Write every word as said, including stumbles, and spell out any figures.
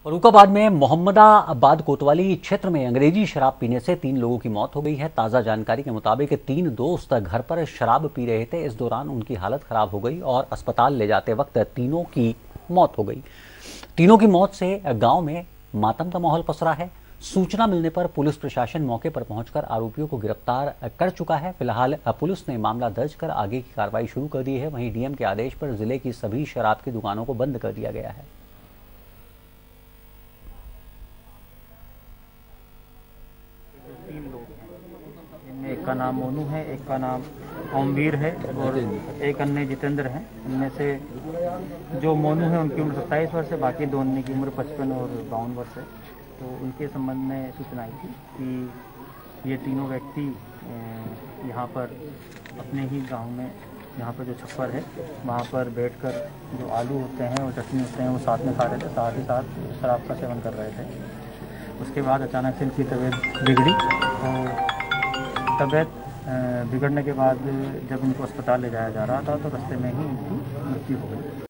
फर्रुखाबाद में मोहम्मदाबाद कोतवाली क्षेत्र में अंग्रेजी शराब पीने से तीन लोगों की मौत हो गई है। ताजा जानकारी के मुताबिक तीन दोस्त घर पर शराब पी रहे थे। इस दौरान उनकी हालत खराब हो गई और अस्पताल ले जाते वक्त तीनों की मौत हो गई। तीनों की मौत से गांव में मातम का माहौल पसरा है। सूचना मिलने पर पुलिस प्रशासन मौके पर पहुंचकर आरोपियों को गिरफ्तार कर चुका है। फिलहाल पुलिस ने मामला दर्ज कर आगे की कार्रवाई शुरू कर दी है। वहीं डीएम के आदेश पर जिले की सभी शराब की दुकानों को बंद कर दिया गया है। तीन लोग हैं, इनमें एक का नाम मोनू है, एक का नाम ओमवीर है और एक अन्य जितेंद्र है। इनमें से जो मोनू है उनकी उम्र सत्ताईस वर्ष है, बाकी दो अन्य की उम्र पचपन और बावन वर्ष है। तो उनके संबंध में सूचना आई थी कि ये तीनों व्यक्ति यहाँ पर अपने ही गांव में, यहाँ पर जो छप्पर है वहाँ पर बैठकर जो आलू होते हैं और चटनी होते हैं वो साथ में खा रहे थे, साथ ही साथ शराब का सेवन कर रहे थे। उसके बाद अचानक से इनकी तबीयत बिगड़ी और तबीयत बिगड़ने के बाद जब इनको अस्पताल ले जाया जा रहा था तो रास्ते में ही इनकी मृत्यु हो गई।